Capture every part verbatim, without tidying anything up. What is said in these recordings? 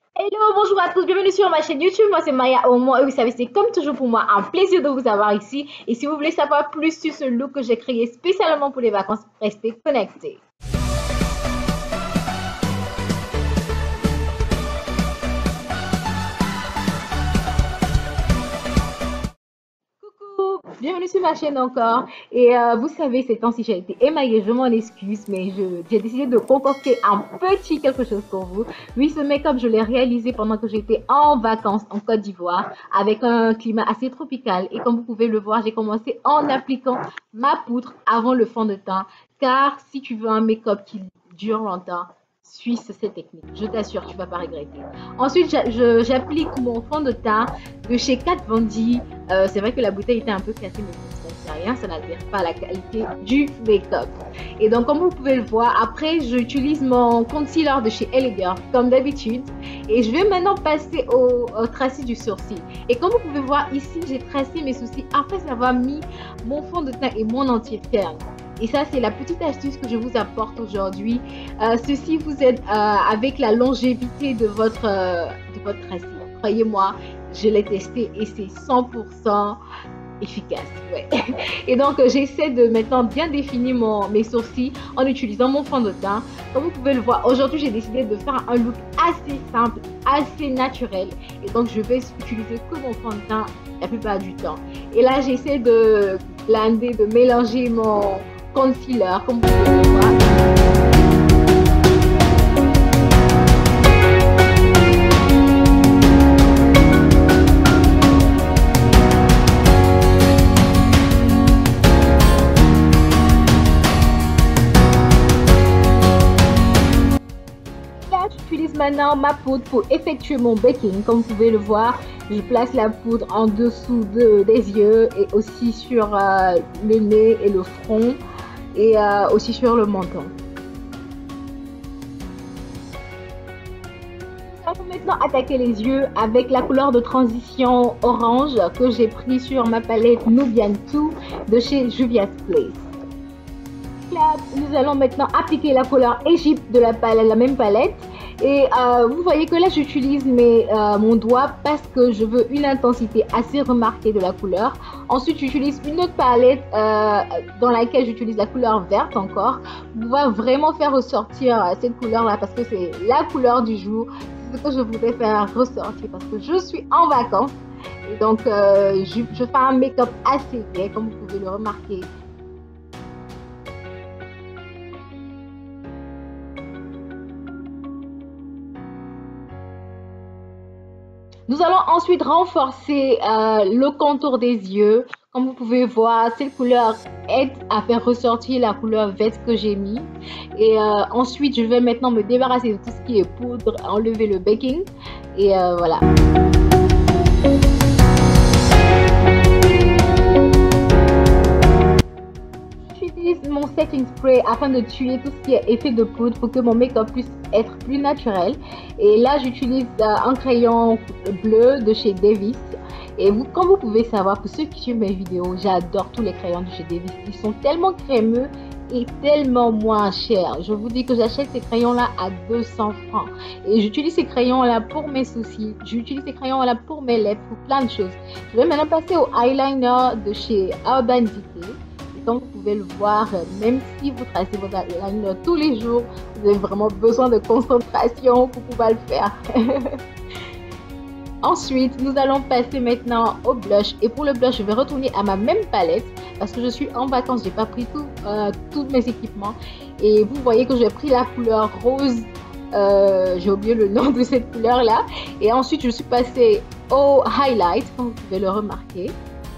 Hello, bonjour à tous, bienvenue sur ma chaîne YouTube. Moi c'est Maya Omo et vous savez, c'est comme toujours pour moi un plaisir de vous avoir ici. Et si vous voulez savoir plus sur ce look que j'ai créé spécialement pour les vacances, restez connectés. Coucou, bienvenue sur ma chaîne encore. Et euh, vous savez, ces temps-ci j'ai été émaillée, je m'en excuse, mais je- j'ai décidé de concocter un petit quelque chose pour vous. Oui, ce make-up, je l'ai réalisé pendant que j'étais en vacances en Côte d'Ivoire avec un climat assez tropical. Et comme vous pouvez le voir, j'ai commencé en appliquant ma poudre avant le fond de teint. Car si tu veux un make-up qui dure longtemps, suis cette technique. Je t'assure, tu ne vas pas regretter. Ensuite, j'applique mon fond de teint de chez Kat Von D. Euh, c'est vrai que la bouteille était un peu cassée, mais ça ne fait rien, ça n'altère pas la qualité du make-up. Et donc, comme vous pouvez le voir, après, j'utilise mon concealer de chez Elegant, comme d'habitude. Et je vais maintenant passer au, au tracé du sourcil. Et comme vous pouvez voir ici, j'ai tracé mes sourcils après avoir mis mon fond de teint et mon anti-cerne. Et ça, c'est la petite astuce que je vous apporte aujourd'hui. Euh, ceci vous aide euh, avec la longévité de votre, euh, de votre tracé. Croyez-moi, je l'ai testé et c'est cent pour cent efficace. Ouais. Et donc, euh, j'essaie de maintenant bien définir mon, mes sourcils en utilisant mon fond de teint. Comme vous pouvez le voir, aujourd'hui, j'ai décidé de faire un look assez simple, assez naturel. Et donc, je vais utiliser que mon fond de teint la plupart du temps. Et là, j'essaie de blender, de mélanger mon concealer, comme vous pouvez le voir. J'utilise maintenant ma poudre pour effectuer mon baking. Comme vous pouvez le voir, je place la poudre en dessous de, des yeux et aussi sur euh, le nez et le front et euh, aussi sur le menton. On va maintenant attaquer les yeux avec la couleur de transition orange que j'ai pris sur ma palette Nubian deux de chez Juvia's Place. Là, nous allons maintenant appliquer la couleur Égypte de la, palette, la même palette. Et euh, vous voyez que là, j'utilise euh, mon doigt parce que je veux une intensité assez remarquée de la couleur. Ensuite, j'utilise une autre palette euh, dans laquelle j'utilise la couleur verte encore. On va vraiment faire ressortir euh, cette couleur-là parce que c'est la couleur du jour. C'est ce que je voudrais faire ressortir parce que je suis en vacances. Et donc, euh, je, je fais un make-up assez gai, comme vous pouvez le remarquer. Nous allons ensuite renforcer euh, le contour des yeux. Comme vous pouvez voir, cette couleur aide à faire ressortir la couleur verte que j'ai mis. Et euh, ensuite, je vais maintenant me débarrasser de tout ce qui est poudre, enlever le baking. Et euh, voilà. J'utilise mon setting spray afin de tuer tout ce qui est effet de poudre pour que mon make-up puisse être plus naturel. Et là, j'utilise euh, un crayon bleu de chez Davis. Et vous, comme vous pouvez savoir, pour ceux qui suivent mes vidéos, j'adore tous les crayons de chez Davis. Ils sont tellement crémeux et tellement moins chers. Je vous dis que j'achète ces crayons-là à deux cents francs. Et j'utilise ces crayons-là pour mes sourcils. J'utilise ces crayons-là pour mes lèvres, pour plein de choses. Je vais maintenant passer au eyeliner de chez Urban Decay. Donc, vous pouvez le voir, même si vous tracez votre eyeliner tous les jours, vous avez vraiment besoin de concentration pour pouvoir le faire. Ensuite, nous allons passer maintenant au blush. Et pour le blush, je vais retourner à ma même palette parce que je suis en vacances. Je n'ai pas pris tout, euh, tous mes équipements. Et vous voyez que j'ai pris la couleur rose. Euh, j'ai oublié le nom de cette couleur-là. Et ensuite, je suis passée au highlight, comme vous pouvez le remarquer.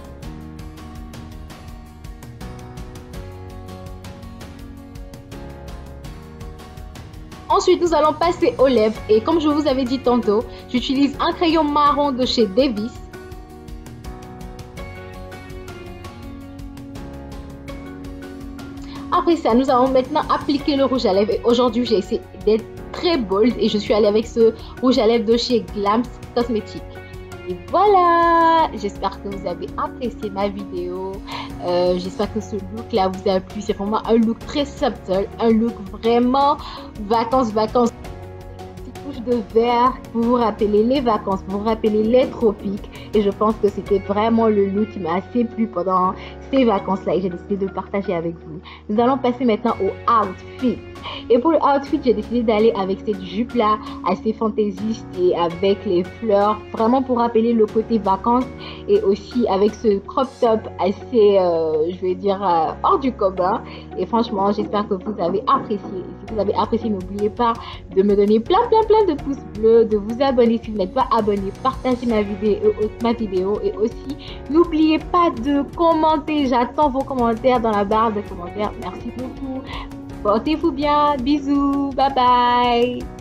Ensuite, nous allons passer aux lèvres et comme je vous avais dit tantôt, j'utilise un crayon marron de chez Davis. Après ça, nous allons maintenant appliquer le rouge à lèvres. Aujourd'hui, j'ai essayé d'être très bold et je suis allée avec ce rouge à lèvres de chez Glams Cosmetics. Et voilà, j'espère que vous avez apprécié ma vidéo. Euh, j'espère que ce look là vous a plu. C'est vraiment un look très subtle, un look vraiment vacances vacances, rouge de vert pour vous rappeler les vacances, pour vous rappeler les tropiques. Et je pense que c'était vraiment le look qui m'a assez plu pendant ces vacances-là et j'ai décidé de le partager avec vous. Nous allons passer maintenant au outfit. Et pour le outfit, j'ai décidé d'aller avec cette jupe-là assez fantaisiste et avec les fleurs, vraiment pour rappeler le côté vacances et aussi avec ce crop top assez, euh, je vais dire, euh, hors du commun. Et franchement, j'espère que vous avez apprécié. Et si vous avez apprécié, n'oubliez pas de me donner plein, plein, plein de pouces bleus, de vous abonner si vous n'êtes pas abonné, partagez ma vidéo, ma vidéo et aussi n'oubliez pas de commenter. J'attends vos commentaires dans la barre de commentaires. Merci beaucoup. Portez-vous bien. Bisous. Bye bye.